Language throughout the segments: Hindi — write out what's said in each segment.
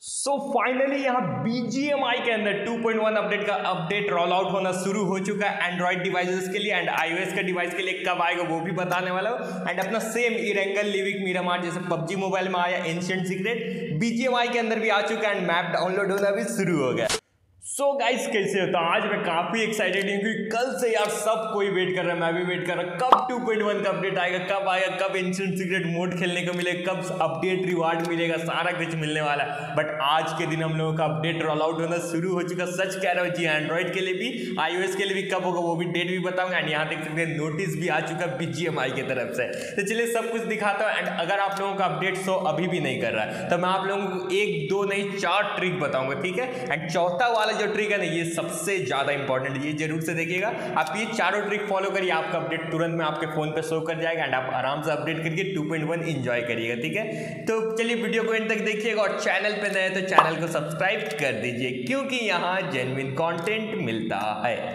फाइनली यहाँ BGMI के अंदर 2.1 अपडेट का अपडेट रोल आउट होना शुरू हो चुका है एंड्रॉइड डिवाइसेस के लिए एंड iOS के डिवाइस के लिए कब आएगा वो भी बताने वाला हूँ। एंड अपना सेम इरेंगल लिविक मिरामार जैसे PUBG मोबाइल में आया एंशिएंट सीक्रेट BGMI के अंदर भी आ चुका है एंड मैप डाउनलोड होना भी शुरू हो गया। गाइस कैसे हो? तो आज मैं काफी एक्साइटेड हूँ क्योंकि कल से यार सब कोई वेट कर रहा है, मैं भी वेट कर रहा हूँ कब 2.1 का अपडेट आएगा, कब एंशिएंट सीक्रेट मोड खेलने को मिलेगा, कब अपडेट रिवार्ड मिलेगा, सारा कुछ मिलने वाला है। बट आज के दिन हम लोगों का अपडेट रोल आउट होना शुरू हो चुका। सच कह रहा हूँ जी, एंड्रॉइड के लिए भी iOS के लिए भी कब होगा वो भी डेट भी बताऊंगा। एंड यहाँ देख सकते हैं नोटिस भी आ चुका BGMI की तरफ से। तो चलिए सब कुछ दिखाता हूँ। एंड अगर आप लोगों का अपडेट अभी भी नहीं कर रहा है तो मैं आप लोगों को 1 2 नहीं 4 ट्रिक बताऊंगा, ठीक है। एंड चौथा वाला जो ट्रिक है ना ये सबसे ज्यादा इंपॉर्टेंट, ये जरूर से देखिएगा। आप ये चारों ट्रिक फॉलो करिए, आपका अपडेट तुरंत में आपके फोन पे शो कर जाएगा एंड आप आराम से अपडेट करके 2.1 एंजॉय करिएगा, ठीक है। तो चलिए वीडियो को एंड तक देखिएगा और चैनल पे नए तो चैनल को सब्सक्राइब कर दीजिए क्योंकि यहाँ जेन्युइन कंटेंट मिलता है।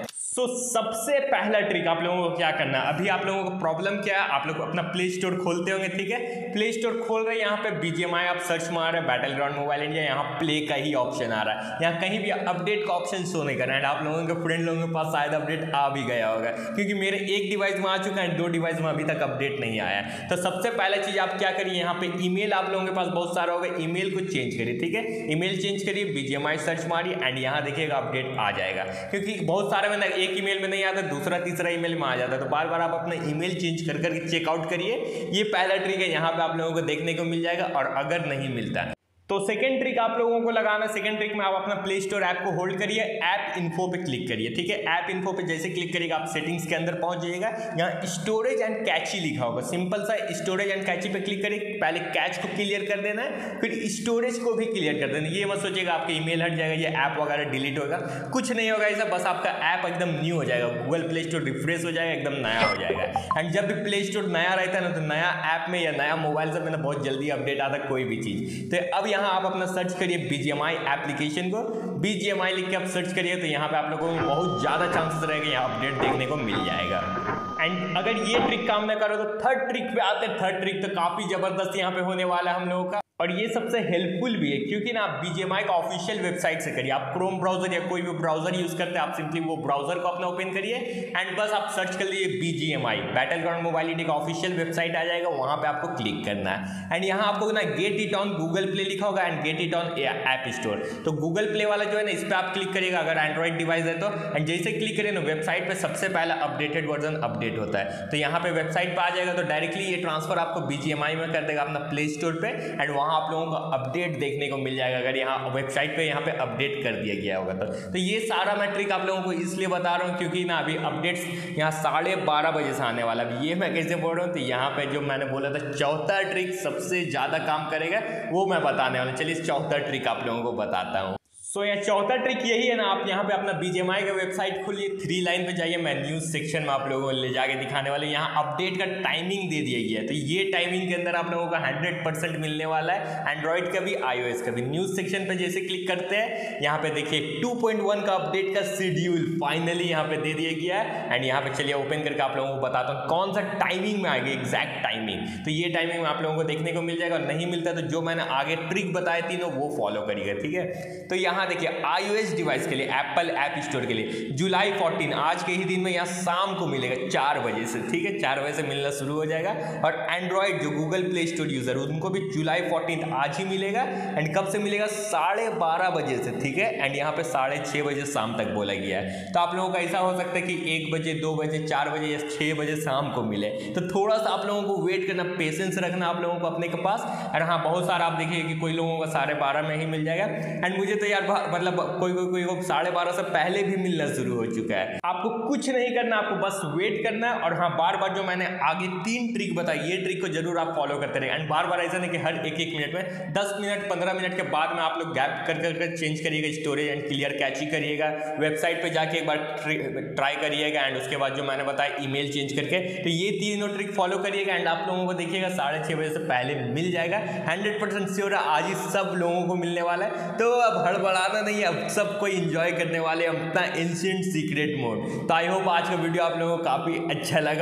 सबसे पहला ट्रिक आप लोगों को क्या करना है, अभी आप लोगों को प्रॉब्लम क्या है, आप लोग अपना प्ले स्टोर खोलते होंगे, ठीक है। प्ले स्टोर खोल रहे हैं, यहाँ पे BGMI आप सर्च मार रहे हैं, बैटल ग्राउंड मोबाइल इंडिया, यहाँ प्ले का ही ऑप्शन आ रहा है, यहाँ कहीं भी अपडेट का ऑप्शन शो नहीं कर रहा है। आप लोगों के फ्रेंड लोगों के पास शायद अपडेट आ भी गया होगा क्योंकि मेरे एक डिवाइस में आ चुका है, 2 डिवाइस में अभी तक अपडेट नहीं आया है। तो सबसे पहला चीज आप क्या करिए, यहाँ पे ईमेल आप लोगों के पास बहुत सारा होगा, ईमेल को चेंज करिए, ठीक है। ईमेल चेंज करिए, BGMI सर्च मारिए एंड यहाँ देखिएगा अपडेट आ जाएगा क्योंकि बहुत सारे में एक ईमेल में नहीं आता, दूसरा तीसरा ईमेल में आ जाता है। तो बार बार आप अपना ईमेल चेंज कर करके चेकआउट करिए। ये पहला ट्रिक है, यहाँ पे आप लोगों को देखने को मिल जाएगा। और अगर नहीं मिलता है तो सेकंड ट्रिक आप लोगों को लगाना। सेकंड ट्रिक में आप अपना प्ले स्टोर ऐप को होल्ड करिए, ऐप इन्फो पे क्लिक करिए, ठीक है। ऐप इन्फो पे जैसे क्लिक करिएगा आप सेटिंग्स के अंदर पहुंच जाइएगा। यहाँ स्टोरेज एंड कैची लिखा होगा, सिंपल सा स्टोरेज एंड कैची पे क्लिक करिए। पहले कैच को क्लियर कर देना है, फिर स्टोरेज को भी क्लियर कर देना है। ये मत सोचिएगा आपका ईमेल हट जाएगा, ये ऐप वगैरह डिलीट होगा, कुछ नहीं होगा ऐसा। बस आपका ऐप एकदम न्यू हो जाएगा, गूगल प्ले स्टोर रिफ्रेश हो जाएगा, एकदम नया हो जाएगा। एंड जब भी प्ले स्टोर नया रहता है ना तो नया ऐप में या नया मोबाइल से मैंने बहुत जल्दी अपडेट आता है कोई भी चीज। तो अब यहाँ आप अपना सर्च करिए BGMI एप्लीकेशन को, BGMI लिख के आप सर्च करिए तो यहाँ पे आप लोगों को बहुत ज्यादा चांसेस रहेगा यहाँ अपडेट देखने को मिल जाएगा। एंड अगर ये ट्रिक काम ना करो तो थर्ड ट्रिक पे आते हैं। थर्ड ट्रिक तो काफी जबरदस्त यहाँ पे होने वाला है हम लोगों का और ये सबसे हेल्पफुल भी है क्योंकि ना आप BGMI का ऑफिशियल वेबसाइट से करिए। आप क्रोम ब्राउजर या कोई भी ब्राउजर यूज करते हैं, आप सिंपली वो ब्राउजर को अपना ओपन करिए एंड बस आप सर्च कर लीजिए BGMI, battle ground mobile India का ऑफिशियल वेबसाइट आ जाएगा, वहां पे आपको क्लिक करना है। एंड यहाँ आपको ना get it on Google Play लिखा होगा and get it on App Store. तो गूगल प्ले वाला जो है ना इस पर आप क्लिक करिएगा अगर एंड्रॉइड डिवाइस है तो। एंड जैसे क्लिक करिए ना वेबसाइट पे सबसे पहला अपडेटेड वर्जन अपडेट होता है। तो यहाँ पे वेबसाइट पे आ जाएगा तो डायरेक्टली ये ट्रांसफर आपको BGMI में कर देगा अपना प्ले स्टोर पे एंड वहां आप लोगों को अपडेट देखने को मिल जाएगा अगर यहाँ वेबसाइट पे यहाँ पे अपडेट कर दिया गया होगा तो ये सारा मैं ट्रिक आप लोगों को इसलिए बता रहा हूँ क्योंकि ना अभी अपडेट्स यहाँ 12:30 बजे से आने वाला है। ये मैं कैसे बोल रहा हूँ तो यहाँ पे जो मैंने बोला था चौथा ट्रिक सबसे ज्यादा काम करेगा वो मैं बताने वाला। चलिए इस चौथा ट्रिक आप लोगों को बताता हूँ। यह चौथा ट्रिक यही है ना, आप यहाँ पे अपना BGMI का वेबसाइट खोलिए, 3 लाइन पे जाइए, मैं न्यूज़ सेक्शन में आप लोगों को ले जाके दिखाने वाले। यहाँ अपडेट का टाइमिंग दे दिया गया है तो ये टाइमिंग के अंदर आप लोगों को 100% मिलने वाला है, एंड्रॉइड का भी iOS का भी। न्यूज़ सेक्शन पे जैसे क्लिक करते हैं यहाँ पे देखिए 2.1 का अपडेट का शेड्यूल फाइनली यहाँ पे दे दिया गया है। एंड यहाँ पे चलिए ओपन करके आप लोगों को बताता हूँ कौन सा टाइमिंग में आएगा, एग्जैक्ट टाइमिंग। तो ये टाइमिंग में आप लोगों को देखने को मिल जाएगा और नहीं मिलता तो जो मैंने आगे ट्रिक बताए तीनों वो फॉलो करिएगा, ठीक है। तो यहाँ देखिए iOS डिवाइस के लिए एप्पल ऐप स्टोर के लिए जुलाई 14 आज के ही दिन में यहाँ शाम को मिलेगा 4 बजे से, ठीक है। 4 बजे से मिलना शुरू हो जाएगा। और एंड्रॉइड जो गूगल प्ले स्टोर यूजर उनको भी जुलाई 14 आज ही मिलेगा। एंड कब से मिलेगा 12:30 बजे से, ठीक है। एंड यहाँ पे 6:30 बजे शाम तक बोला गया है। तो आप लोगों का ऐसा हो सकता है कि 1 बजे 2 बजे 4 बजे या 6 बजे शाम को मिले। तो थोड़ा सा आप लोगों को वेट करना, पेशेंस रखना आप लोगों को अपने के पास। और हाँ बहुत सारा आप देखिए कि कोई लोगों का 12:30 में ही मिल जाएगा। एंड मुझे तो यार मतलब कोई को 12:30 से पहले भी मिलना शुरू हो चुका है। आपको कुछ नहीं करना, आपको बस वेट करना है। और हाँ बार बार जो मैंने आगे 3 ट्रिक बताई ये ट्रिक को जरूर आप फॉलो करते रहे। एंड बार बार ऐसा नहीं कि हर 1-1 मिनट में 10 मिनट 15 मिनट के बाद में आप लोग गैप कर चेंज करिएगा, स्टोरेज एंड क्लियर कैची करिएगा, वेबसाइट पे जाके एक बार ट्राई करिएगा। एंड उसके बाद जो मैंने बताया ईमेल चेंज करके, तो ये तीनों ट्रिक फॉलो करिएगा। एंड आप लोगों को देखिएगा 6:30 बजे से पहले मिल जाएगा। 100% श्योर है आज ही सब लोगों को मिलने वाला है। तो अब हड़बड़ाना नहीं है, अब सब कोई एंजॉय करने वाले अपना एंशिएंट सीक्रेट मोड। तो आई होप आज का वीडियो आप लोगों को काफी अच्छा लगा होगा।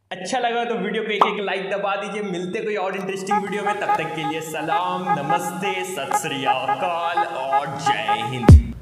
अच्छा लगा तो वीडियो को एक एक लाइक दबा दीजिए। मिलते कोई और इंटरेस्टिंग वीडियो में, तब तक के लिए सलाम, नमस्ते, सत श्री अकाल और जय हिंद।